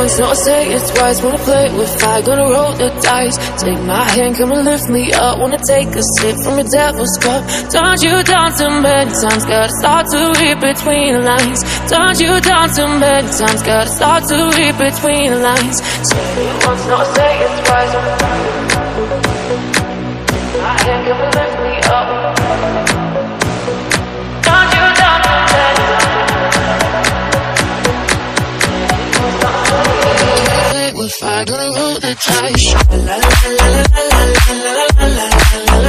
once, not say it twice. Wanna play with fire, gonna roll the dice. Take my hand, come and lift me up. Wanna take a sip from your devil's cup. Turned you down too many times, gotta start to read between the lines. Turned you down too many times, gotta start to read between the lines. Say it once, not say it twice. My hand, come and lift me up. Turned you down too many times. With fire, gonna roll the dice. La la la la la la la la la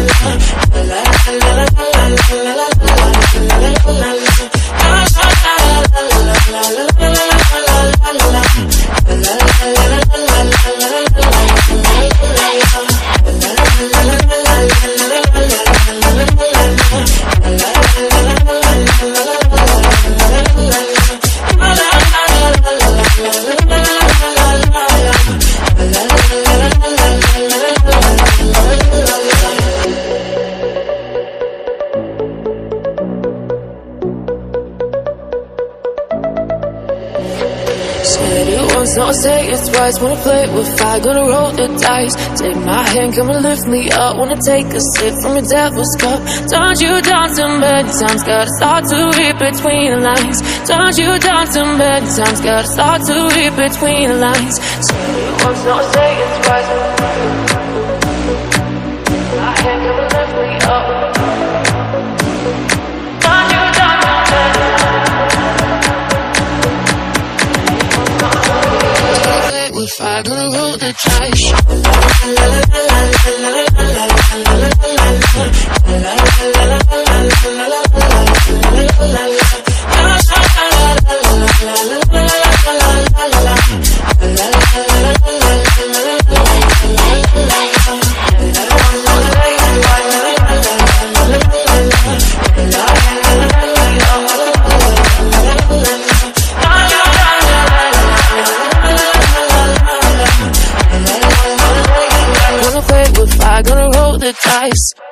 Said it once, not say it twice. Wanna play with fire, gonna roll the dice. Take my hand, come and lift me up. Wanna take a sip from your devil's cup. Turned you down too many times, gotta start to read between the lines. Turned you down too many times, gotta start to read between the lines. Said it once, not say it twice. My hand, come and lift me up. Turned you down too many times. With fire, gonna roll the dice. Gonna roll the dice.